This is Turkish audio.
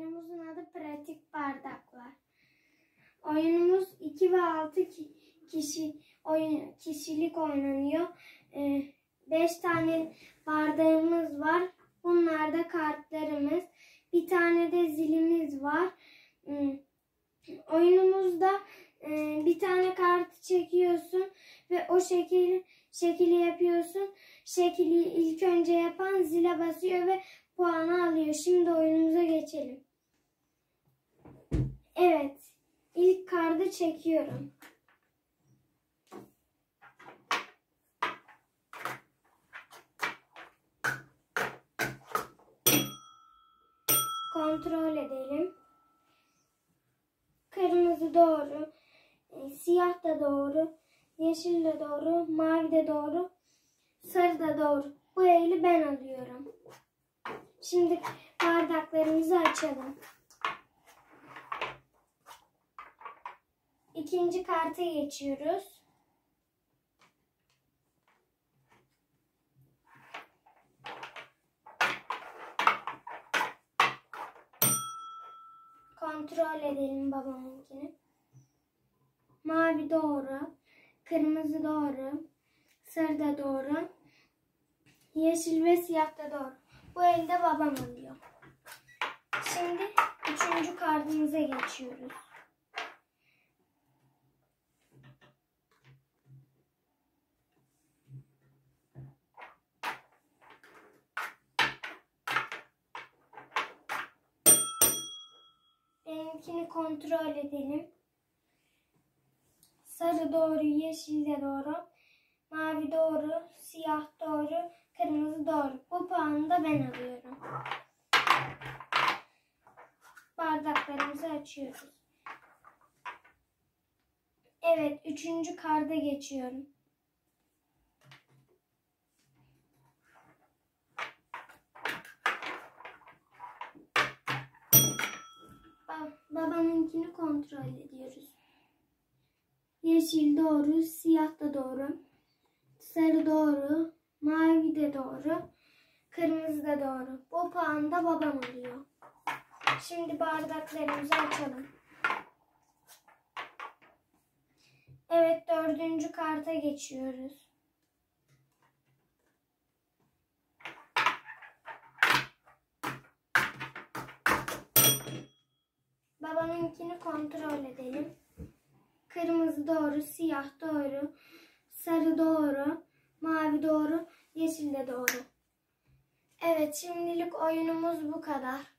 Oyunumuzun adı Pratik Bardaklar. Oyunumuz 2 ve 6 kişilik oynanıyor. 5 tane bardağımız var. Bunlar da kartlarımız. Bir tane de zilimiz var. Oyunumuzda bir tane kartı çekiyorsun ve o şekili yapıyorsun. Şekili ilk önce yapan zile basıyor ve puanı alıyor. Şimdi oyunumuza geçelim. Evet, ilk kartı çekiyorum. Kontrol edelim. Kırmızı doğru, siyah da doğru, yeşil de doğru, mavi de doğru, sarı da doğru. Bu eli ben alıyorum. Şimdi bardaklarımızı açalım. İkinci karta geçiyoruz. Kontrol edelim babamınkini. Mavi doğru, kırmızı doğru, sarı da doğru, yeşil ve siyah da doğru. Bu elde babam alıyor. Şimdi üçüncü kartımıza geçiyoruz. Benimkini kontrol edelim. Sarı doğru, yeşil de doğru, mavi doğru, siyah doğru, kırmızı doğru. Bu puanı da ben alıyorum. Bardaklarımızı açıyoruz. Evet, üçüncü karta geçiyorum. Babamınkini kontrol ediyoruz. Yeşil doğru, siyah da doğru, sarı doğru, mavi de doğru, kırmızı da doğru. Bu puanı da babam alıyor. Şimdi bardaklarımızı açalım. Evet, dördüncü karta geçiyoruz. Babamınkini kontrol edelim. Kırmızı doğru, siyah doğru, sarı doğru, mavi doğru, yeşil de doğru. Evet, şimdilik oyunumuz bu kadar.